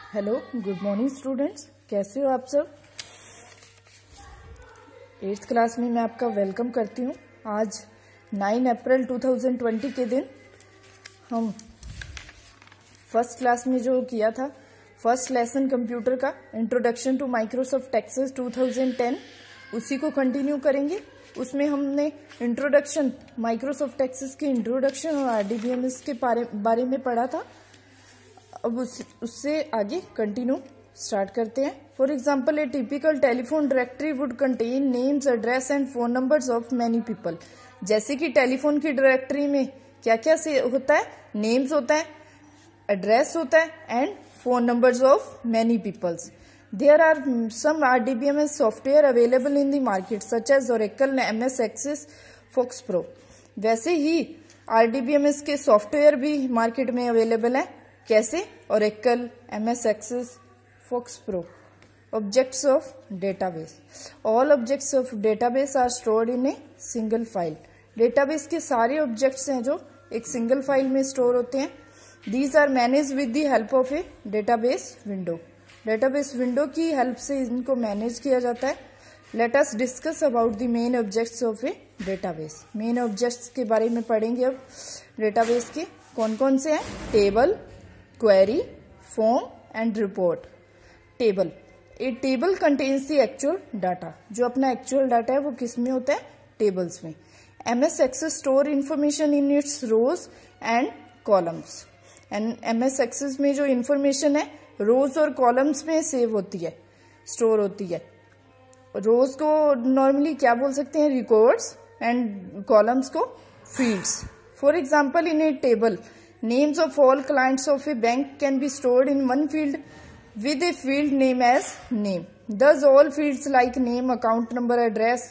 Hello, good morning students. कैसे हो आप सब? 8th क्लास में मैं आपका वेलकम करती हूँ। आज 9 अप्रैल 2020 के दिन हम फर्स्ट क्लास में जो किया था, फर्स्ट लेसन कंप्यूटर का इंट्रोडक्शन टू माइक्रोसॉफ्ट एक्सेस 2010, उसी को कंटिन्यू करेंगे। उसमें हमने इंट्रोडक्शन, माइक्रोसॉफ्ट एक्सेस के इंट्रोडक्शन और आरडीबीएमएस के बारे में पढ़ा था। अब उससे आगे कंटिन्यू स्टार्ट करते हैं। For example, a typical telephone directory would contain names, address and phone numbers of many people. जैसे कि टेलीफोन की डायरेक्टरी में क्या क्या से होता है? नेम्स होता है, एड्रेस होता है and phone numbers of many peoples. There are some RDBMS software available in the market such as Oracle, MS Access, Fox Pro. वैसे ही आरडीबीएमएस के सॉफ्टवेयर भी मार्केट में अवेलेबल है। कैसे? Oracle, MS Access, Fox Pro. Objects of database. All objects of database are stored in a single file. Database के सारे objects हैं जो एक सिंगल फाइल में स्टोर होते हैं। These are manage with the help of a database window. Database window की help से इनको मैनेज किया जाता है। Let us discuss about the main objects of a database. Main objects के बारे में पढ़ेंगे अब। डेटाबेस के कौन कौन से हैं? Table, query, form and report. Table, a table contains the actual data. जो अपना एक्चुअल डाटा है वो किस में होता है? टेबल्स में। MS Access store information in its rows and columns. And MS Access में जो इंफॉर्मेशन है रोज और कॉलम्स में सेव होती है, स्टोर होती है। रोज को नॉर्मली क्या बोल सकते हैं? रिकॉर्ड्स, एंड कॉलम्स को fields. For example, in a table, names of all clients of a bank can be stored in one field with a field name as name. Thus, all fields like name, account number, address,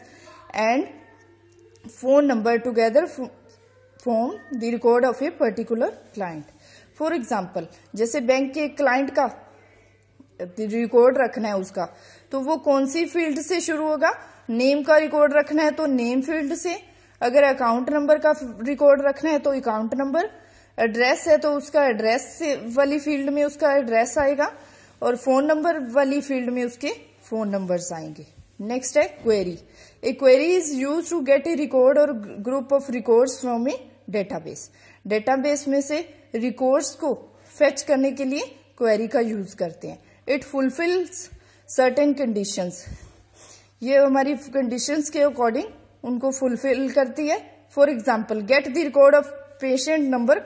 and phone number together form the record of a particular client. For example, जैसे bank के client का record रखना है उसका, तो वो कौन सी field से शुरू होगा? नेम का रिकॉर्ड रखना है तो नेम फील्ड से। अगर अकाउंट नंबर का रिकॉर्ड रखना है तो अकाउंट नंबर। एड्रेस है तो उसका एड्रेस से वाली फील्ड में उसका एड्रेस आएगा, और फोन नंबर वाली फील्ड में उसके फोन नंबर्स आएंगे। नेक्स्ट है query. A query is use to get a record or group of records from a database. Database में से रिकॉर्ड्स को फेच करने के लिए क्वेरी का यूज करते हैं। It fulfils certain conditions. ये हमारी कंडीशंस के अकॉर्डिंग उनको फुलफिल करती है। For example, get the record of patient number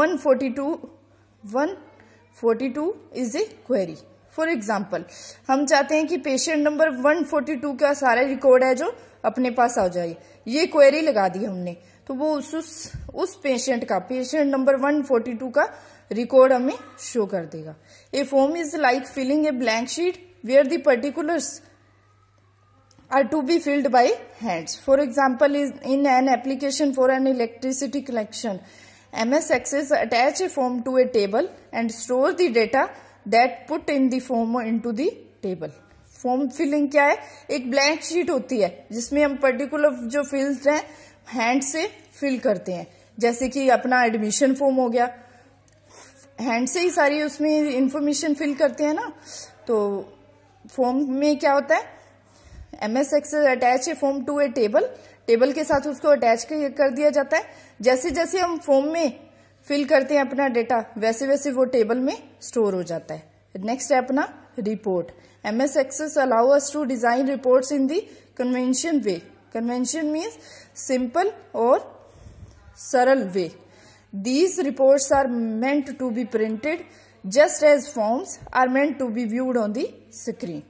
142 is a query. For example, हम चाहते हैं कि पेशेंट नंबर 142 का सारा रिकॉर्ड है जो अपने पास आ जाए। ये क्वेरी लगा दी हमने, तो वो उस पेशेंट का, पेशेंट नंबर 142 का रिकॉर्ड हमें शो कर देगा। A form is like filling a blank sheet where the particulars are to be filled by hands. For example, in an application for an electricity connection, MS Access attach a form to a table and store the data that put in the form into the table. Form filling क्या है? एक blank sheet होती है जिसमें हम particular जो field हैं hand से फिल करते हैं। जैसे कि अपना एडमिशन फॉर्म हो गया, हैंड से ही सारी उसमें इंफॉर्मेशन फिल करते हैं ना। तो फॉर्म में क्या होता है? MS Access attach a form to a table. Table के साथ उसको अटैच कर दिया जाता है। जैसे जैसे हम फॉर्म में फिल करते हैं अपना डेटा, वैसे वैसे वो टेबल में स्टोर हो जाता है। नेक्स्ट है अपना report. MS Access allow us to design reports in the convention way. Convention means simple और सरल way. These reports are meant to be printed just as forms are meant to be viewed on the screen.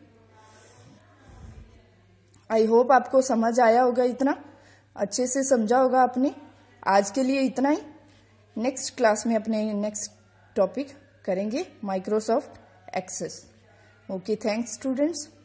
I hope आपको समझ आया होगा, इतना अच्छे से समझा होगा आपने। आज के लिए इतना ही। नेक्स्ट क्लास में अपने नेक्स्ट टॉपिक करेंगे Microsoft Access. Okay, thanks students.